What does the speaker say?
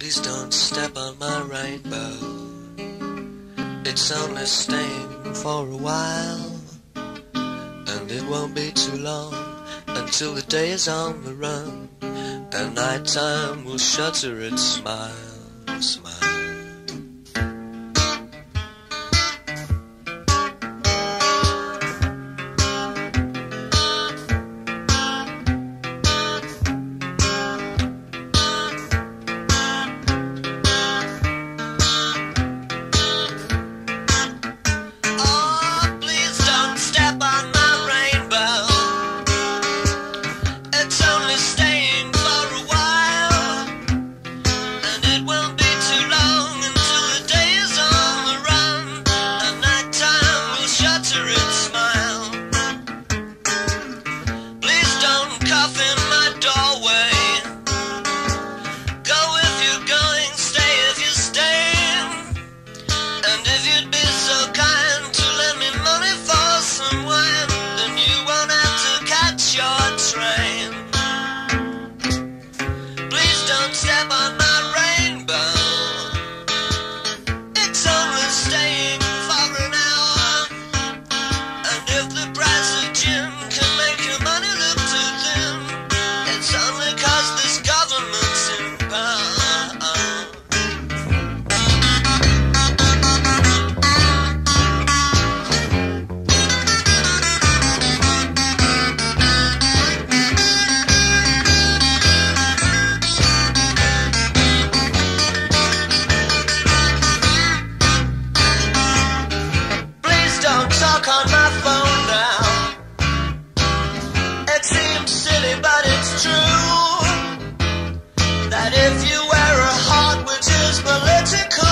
Please don't step on my rainbow. It's only staying for a while, and it won't be too long until the day is on the run, and nighttime will shutter its smile, smile. If you wear a heart which is political,